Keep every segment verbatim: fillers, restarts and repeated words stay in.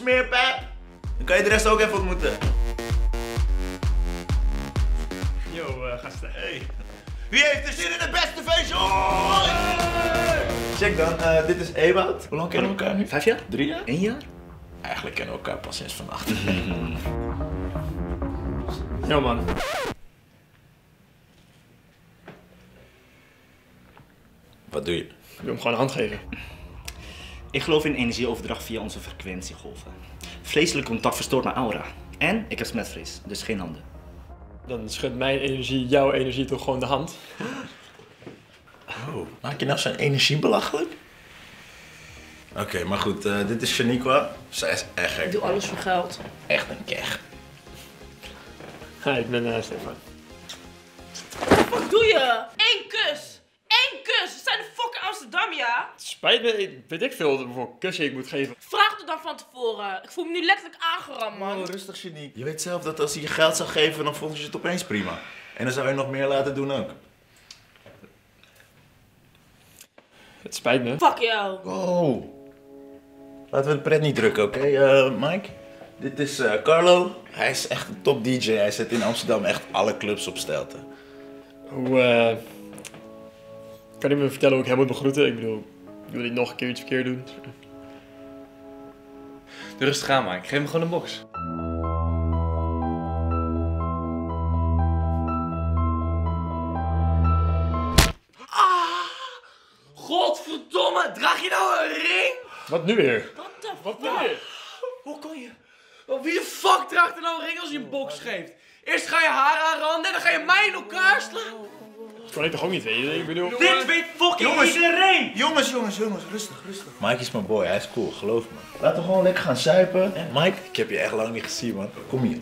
smeerpijp. Dan kan je de rest ook even ontmoeten. Yo, uh, gasten. Hey. Wie heeft er zin in het beste feestje? Oh! Hey! Check dan, uh, dit is Ewout. Hoe lang kennen we elkaar nu? Vijf jaar? Drie jaar? Eén jaar? Eigenlijk kennen we elkaar pas sinds vannacht. Yo man. Wat doe je? Ik wil hem gewoon een hand geven. Ik geloof in energieoverdracht via onze frequentiegolven. Vleeselijk contact verstoort mijn aura. En ik heb smetvrees, dus geen handen. Dan schudt mijn energie, jouw energie toch gewoon de hand. Oh, maak je nou zijn energie belachelijk? Oké, okay, maar goed, uh, dit is Shaniqua. Zij is echt gek. Ik doe alles voor geld. Echt een keg. Ja, ik ben uh, Stefan. Wat doe je? Eén kus! Eén kus! We zijn in fucking Amsterdam, ja? Spijt me, ik weet ik veel hoeveel kussen ik moet geven. Vraag het dan van tevoren. Ik voel me nu letterlijk aangeramd, man. Oh, rustig, Shanique. Je weet zelf dat als hij je geld zou geven, dan vond je het opeens prima. En dan zou je nog meer laten doen ook. Het spijt me. Fuck jou. Oh. Laten we de pret niet drukken, oké, okay? uh, Mike? Dit is uh, Carlo. Hij is echt een top D J. Hij zet in Amsterdam echt alle clubs op stelte. Hoe, uh... kan je me vertellen hoe ik hem moet begroeten? Ik bedoel, wil hij nog een keer iets verkeerd doen? Rustig aan, Mike. Geef me gewoon een box. Ah! Godverdomme! Draag je nou een ring? Wat nu weer? Wat de Wat nu fuck? weer? Hoe kon je? Oh, wie de fuck draagt er nou een ring als je een box geeft? Eerst ga je haar aanranden en dan ga je mij in elkaar slaan. Dat kan ik toch ook niet weten? Ik bedoel... Dit weet fucking iedereen! Jongens, jongens, jongens, rustig, rustig. Mike is mijn boy, hij is cool, geloof me. Laten we gewoon lekker gaan zuipen. En Mike, ik heb je echt lang niet gezien, man. Kom hier.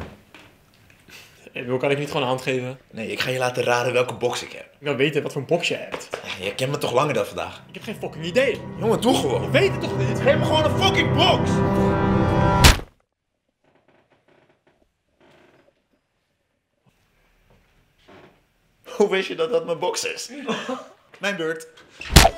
Hey, kan ik niet gewoon een hand geven? Nee, ik ga je laten raden welke box ik heb. Ik wil weten wat voor een box je hebt. Ja, je kent me toch langer dan vandaag? Ik heb geen fucking idee. Jongen, doe gewoon. Ik weet het toch niet? Geef me gewoon een fucking box! Hoe wist je dat dat mijn box is? Mijn beurt.